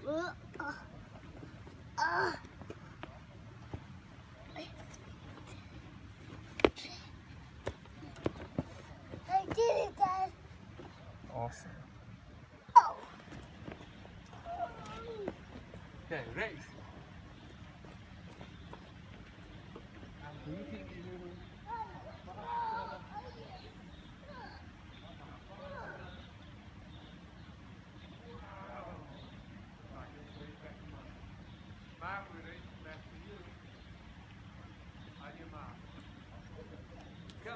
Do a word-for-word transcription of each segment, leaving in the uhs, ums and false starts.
Uh, uh, uh. I did it, Dad. Awesome. Oh. Okay, race. Do you think you will? Mark, we race back to you. On your mark. Go.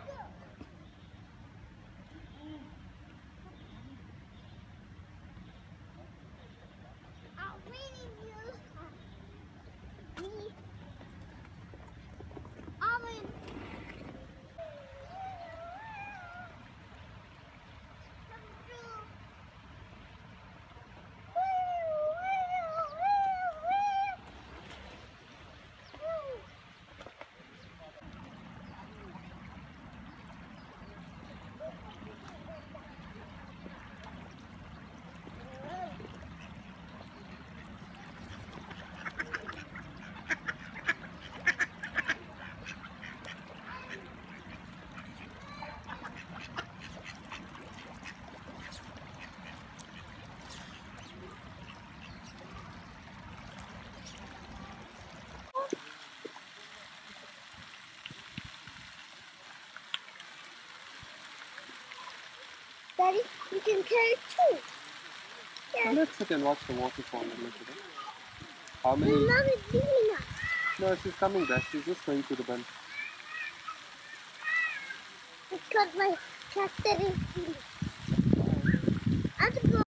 I'm waiting you. Me. I'm in. Daddy, you can carry two. Yeah. Well, let's sit and watch the waterfall a little bit. How many? My mom is leaving us. No, she's coming back. She's just going to the bench. Because my chest didn't. I have to go.